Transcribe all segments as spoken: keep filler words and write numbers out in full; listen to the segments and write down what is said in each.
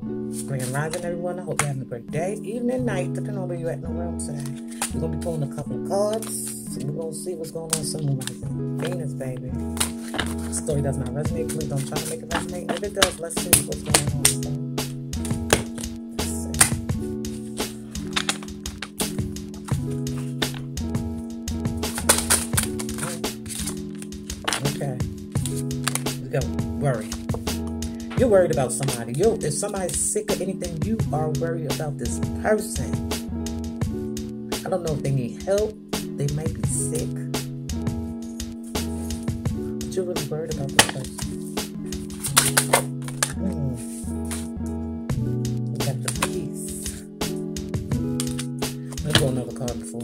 Grand rising, everyone. I hope you're having a great day, evening, night, depending on where you're at in the world today. We're going to be pulling a couple of cards. So we're going to see what's going on. Some rising. Venus, baby. The story does not resonate. Please don't try to make it resonate. If it does, let's see what's going on. So, let's see. Okay. Let's go. Worry. You're worried about somebody. You, if somebody's sick or anything, you are worried about this person. I don't know if they need help. They might be sick. But you're really worried about this person. Mm. We got the peace. Let's go another card before.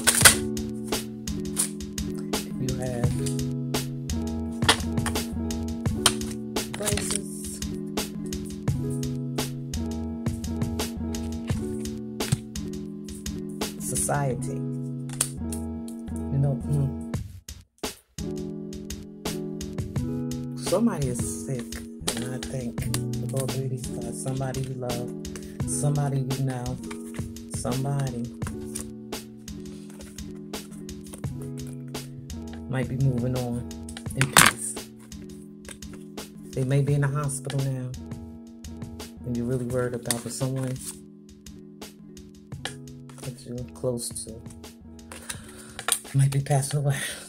You have Graces. Society. You know, mm, somebody is sick, and I think with all three of these cards, somebody you love, somebody you know, somebody might be moving on in peace. They may be in the hospital now, and you're really worried about it. Someone that you're close to might be passing away.